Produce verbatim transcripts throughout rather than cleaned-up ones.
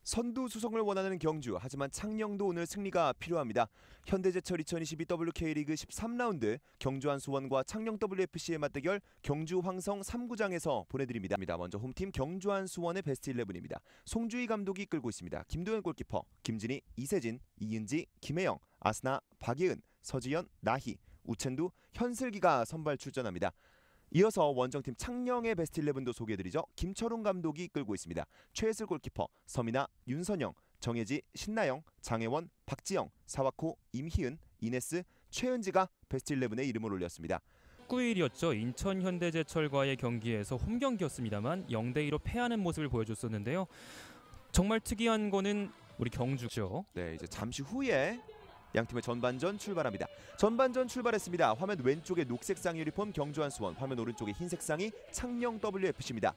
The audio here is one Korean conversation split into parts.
선두 수성을 원하는 경주, 하지만 창녕도 오늘 승리가 필요합니다. 현대제철 이천이십이 더블유케이리그 십삼 라운드 경주 한수원과 창녕 더블유에프씨의 맞대결 경주 황성 삼 구장에서 보내드립니다. 먼저 홈팀 경주 한수원의 베스트 십일입니다. 송주희 감독이 이끌고 있습니다. 김도현 골키퍼, 김진희, 이세진, 이은지, 김혜영, 아스나, 박예은, 서지연, 나희, 우첸두, 현슬기가 선발 출전합니다. 이어서 원정팀 창녕의 베스트 십일도 소개해드리죠. 김철웅 감독이 이끌고 있습니다. 최혜슬 골키퍼, 서민아, 윤선영, 정혜지, 신나영, 장혜원, 박지영, 사와코, 임희은, 이네스, 최은지가 베스트 십일에 이름을 올렸습니다. 십구 일이었죠. 인천 현대제철과의 경기에서 홈 경기였습니다만 영 대 이로 패하는 모습을 보여줬었는데요. 정말 특이한 거는 우리 경주죠. 네, 이제 잠시 후에 양팀의 전반전 출발합니다. 전반전 출발했습니다. 화면 왼쪽에 녹색상 유니폼 경주 한수원, 화면 오른쪽에 흰색상이 창녕 더블유에프씨입니다.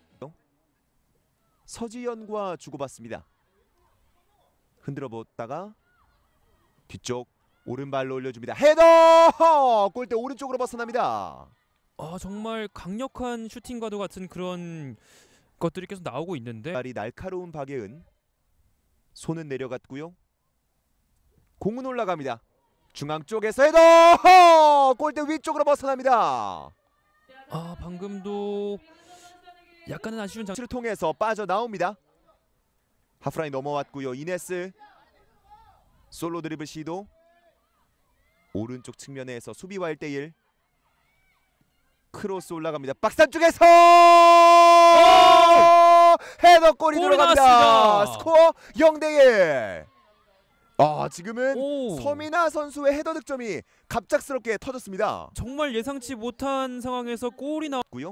서지연과 주고받습니다. 흔들어 보다가 뒤쪽 오른발로 올려줍니다. 헤더! 골대 오른쪽으로 벗어납니다. 아, 정말 강력한 슈팅과도 같은 그런 것들이 계속 나오고 있는데 발이 날카로운 박예은, 손은 내려갔고요. 공은 올라갑니다. 중앙 쪽에서 헤더! 골대 위쪽으로 벗어납니다. 아, 방금도 약간은 아쉬운 장치를 통해서 빠져나옵니다. 하프라인 넘어왔고요. 이네스 솔로 드리블 시도. 오른쪽 측면에서 수비와 일 대 일. 크로스 올라갑니다. 박스 안쪽에서 헤더골이 들어갑니다. 나왔습니다. 스코어 영 대 일. 아, 지금은 오. 서민아 선수의 헤더 득점이 갑작스럽게 터졌습니다. 정말 예상치 못한 상황에서 골이 나왔고요.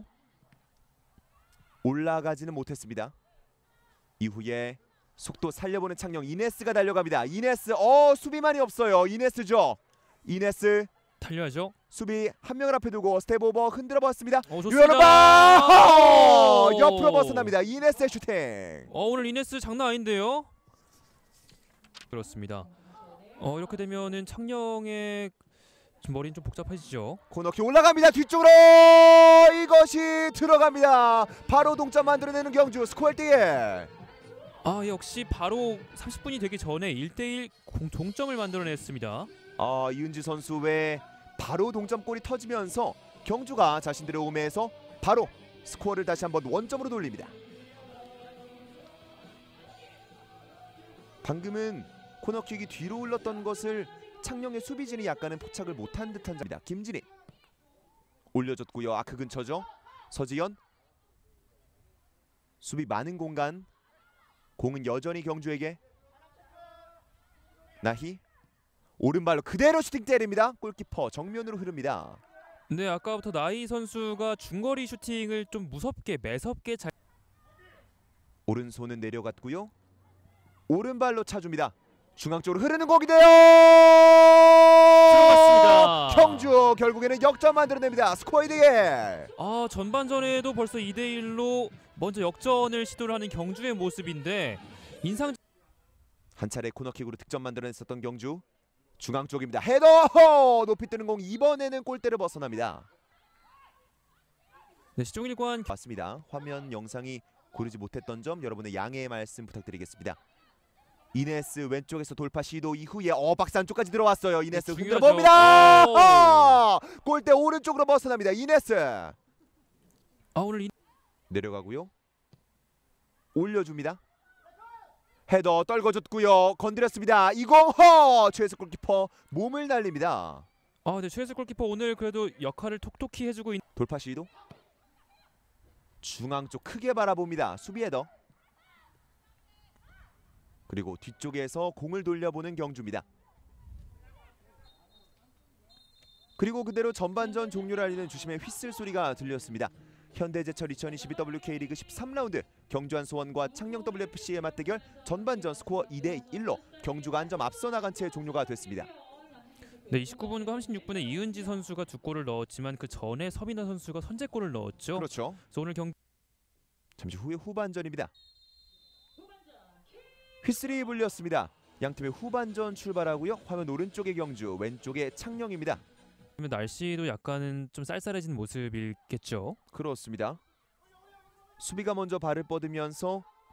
올라가지는 못했습니다. 이후에 속도 살려보는 창녕, 이네스가 달려갑니다. 이네스, 어 수비만이 없어요. 이네스죠. 이네스 달려야죠. 수비 한 명을 앞에 두고 스텝 오버 흔들어 봤습니다. 어, 좋습니다. 옆으로 벗어납니다. 이네스의 슈팅. 어, 오늘 이네스 장난 아닌데요. 그렇습니다. 어, 이렇게 되면은 창녕의 머리는 좀 복잡해지죠. 코너킥 올라갑니다. 뒤쪽으로 이것이 들어갑니다. 바로 동점 만들어내는 경주. 스코어 일 대 일. 아, 역시 바로 삼십 분이 되기 전에 일 대 일 동점을 만들어냈습니다. 아, 이은지 선수 외 바로 동점골이 터지면서 경주가 자신들의 홈에서 바로 스코어를 다시 한번 원점으로 돌립니다. 방금은 코너킥이 뒤로 흘렀던 것을 창녕의 수비진이 약간은 포착을 못한 듯한 장면입니다. 김진희 올려줬고요. 아크 근처죠. 서지연 수비 많은 공간. 공은 여전히 경주에게. 나희 오른발로 그대로 슈팅 때립니다. 골키퍼 정면으로 흐릅니다. 네, 아까부터 나희 선수가 중거리 슈팅을 좀 무섭게 매섭게 잘. 오른손은 내려갔고요. 오른발로 차줍니다. 중앙 쪽으로 흐르는 공인데요. 들어갔습니다. 경주 결국에는 역전 만들어냅니다. 스코어 이 대 일. 아, 전반전에도 벌써 이 대 일로 먼저 역전을 시도를 하는 경주의 모습인데 인상. 한 차례 코너킥으로 득점 만들어냈었던 경주. 중앙 쪽입니다. 헤더! 높이 뜨는 공, 이번에는 골대를 벗어납니다. 네, 시종일관 맞습니다. 화면 영상이 고르지 못했던 점 여러분의 양해의 말씀 부탁드리겠습니다. 이네스 왼쪽에서 돌파 시도 이후에 어 박스 안쪽까지 들어왔어요. 이네스 네, 흔들어 봅니다. 아! 골대 오른쪽으로 벗어납니다. 이네스. 아, 오늘 이... 내려가고요. 올려줍니다. 헤더 떨궈줬고요. 건드렸습니다. 이공허 최혜석 골키퍼 몸을 날립니다. 아, 네, 최혜석 골키퍼 오늘 그래도 역할을 톡톡히 해주고 있는. 돌파 시도. 중앙 쪽 크게 바라봅니다. 수비 헤더. 그리고 뒤쪽에서 공을 돌려보는 경주입니다. 그리고 그대로 전반전 종료를 알리는 주심의 휘슬 소리가 들렸습니다. 현대제철 이천이십이 더블유케이리그 십삼 라운드 경주 한수원과 창녕 더블유에프씨의 맞대결 전반전 스코어 이 대 일로 경주가 한 점 앞서 나간 채 종료가 됐습니다. 네, 이십구 분과 삼십육 분에 이은지 선수가 두 골을 넣었지만 그 전에 서민아 선수가 선제골을 넣었죠. 그렇죠. 그래서 오늘 경 잠시 후에 후반전입니다. 휘슬이 불렸습니다. 양팀의 후반전 출발하고요. 화면 오른쪽에 경주, 왼쪽에 창녕입니다. 날씨도 약간은 좀 쌀쌀해진 모습이겠죠. 그렇습니다. 수비가 먼저 발을 뻗으면서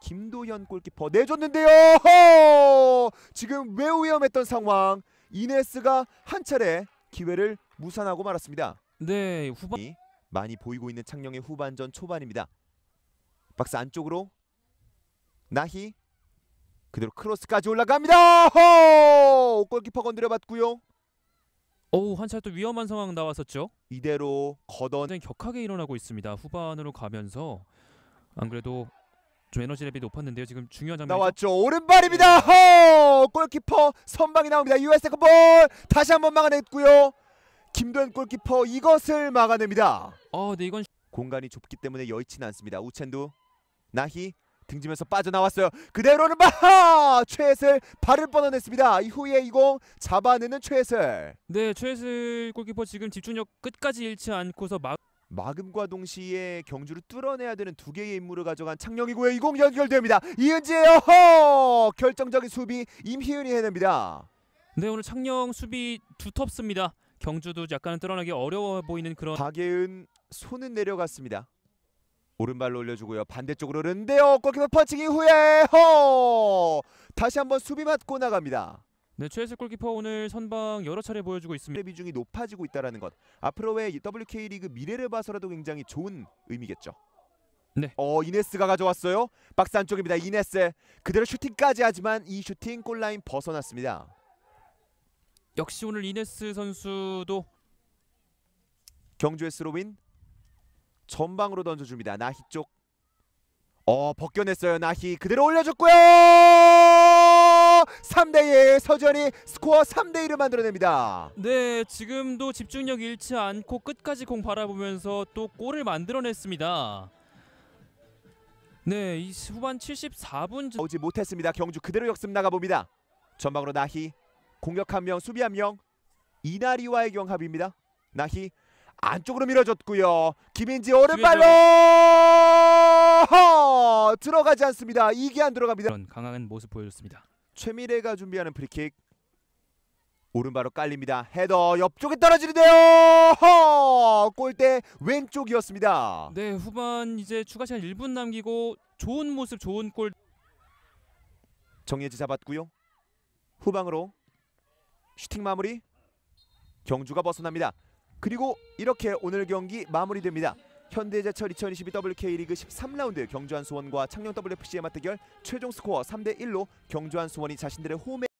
김도현 골키퍼 내줬는데요. 허! 지금 매우 위험했던 상황. 이네스가 한 차례 기회를 무산하고 말았습니다. 네, 후반 많이 보이고 있는 창녕의 후반전 초반입니다. 박스 안쪽으로 나희 그대로 크로스까지 올라갑니다. 허! 골키퍼 건드려봤고요. 어우, 한 차례 또 위험한 상황 나왔었죠. 이대로 걷어 굉장히 격하게 일어나고 있습니다. 후반으로 가면서 안 그래도 좀 에너지 랩이 높았는데요. 지금 중요한 장면이죠. 나왔죠. 오른발입니다. 허! 골키퍼 선방이 나옵니다. 유에스 볼 다시 한번 막아냈고요. 김도현 골키퍼 이것을 막아냅니다. 아, 네, 이건 공간이 좁기 때문에 여의치는 않습니다. 우첸두 나희 등지면서 빠져나왔어요. 그대로는 바 최슬 발을 뻗어냈습니다. 이후에 이공 잡아내는 최슬. 네, 최슬 골키퍼 지금 집중력 끝까지 잃지 않고서 막 막음과 동시에 경주를 뚫어내야 되는 두 개의 임무를 가져간 창녕이고요. 이공 연결됩니다. 이은지예요. 허! 결정적인 수비 임희은이 해냅니다. 네, 오늘 창녕 수비 두텁습니다. 경주도 약간은 뚫어내기 어려워 보이는 그런 박예은 손은 내려갔습니다. 오른발로 올려주고요. 반대쪽으로 흐르는데요. 골키퍼 펀칭 이후에 허! 다시 한번 수비 맞고 나갑니다. 네, 최슬 골키퍼 오늘 선방 여러 차례 보여주고 있습니다. 비중이 높아지고 있다는 것. 앞으로의 더블유케이 리그 미래를 봐서라도 굉장히 좋은 의미겠죠. 네. 어 이네스가 가져왔어요. 박스 안쪽입니다. 이네스 그대로 슈팅까지 하지만 이 슈팅 골라인 벗어났습니다. 역시 오늘 이네스 선수도 경주의 스로윈 전방으로 던져줍니다. 나희 쪽. 어 벗겨냈어요. 나희 그대로 올려줬고요. 삼 대 일 서전이 스코어 삼 대 일을 만들어냅니다. 네, 지금도 집중력 잃지 않고 끝까지 공 바라보면서 또 골을 만들어냈습니다. 네, 이 후반 칠십사 분 오지 못했습니다. 경주 그대로 역습 나가봅니다. 전방으로 나희 공격 한 명 수비 한 명 이나리와의 경합입니다. 나희 안쪽으로 밀어줬고요. 김인지 오른발로 허! 들어가지 않습니다. 이게 안 들어갑니다. 그런 강한 모습 보여줬습니다. 최미래가 준비하는 프리킥 오른발로 깔립니다. 헤더 옆쪽에 떨어지는데요. 허! 골대 왼쪽이었습니다. 네, 후반 이제 추가 시간 일 분 남기고 좋은 모습, 좋은 골. 정예지 잡았고요. 후방으로 슈팅 마무리. 경주가 벗어납니다. 그리고 이렇게 오늘 경기 마무리됩니다. 현대제철 이천이십이 더블유케이 리그 십삼 라운드 경주한 수원과 창녕 더블유에프씨의 맞대결 최종 스코어 삼 대 일로 경주한 수원이 자신들의 홈에